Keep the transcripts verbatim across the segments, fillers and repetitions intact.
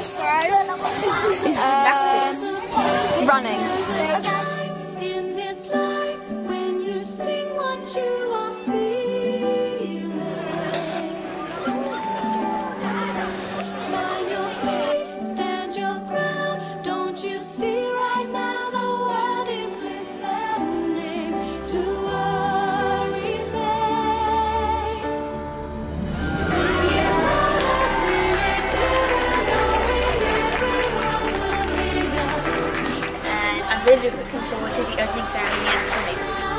It's gymnastics. Uh, running. In this life, when you sing what you are feeling, find your feet, stand your ground. Don't you see right now the world is listening to what we say? Sing it louder, sing it clearer, knowing everyone will hear you. And I'm really looking forward to the opening ceremony actually.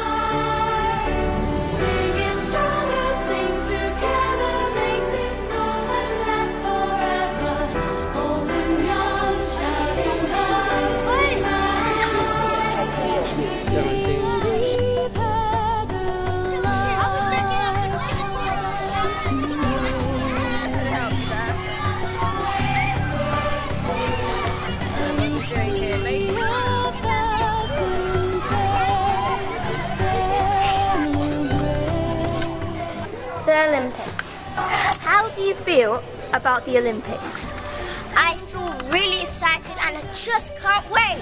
Sing it stronger, sing together, make this moment last forever. Old and young, shouting loud tonight. We've had a The Olympics. How do you feel about the Olympics? I feel really excited and I just can't wait.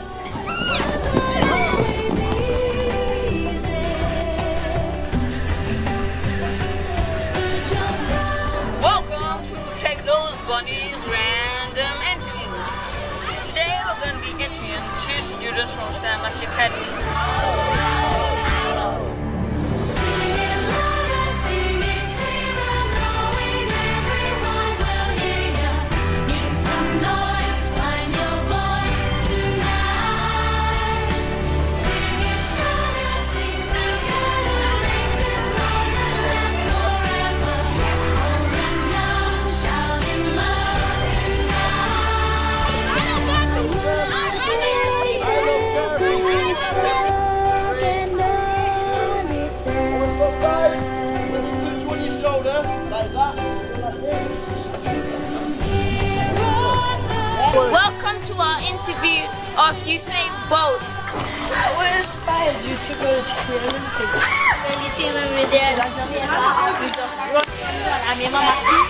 Welcome to Take Those Bunnies Random Interviews. Today we're going to be interviewing two students from Matthew Academy. Welcome to our interview of Usain Bolt. What inspired you to go to the Olympics? When you see when we were there, that's nothing about. We just run, run, run, and my mama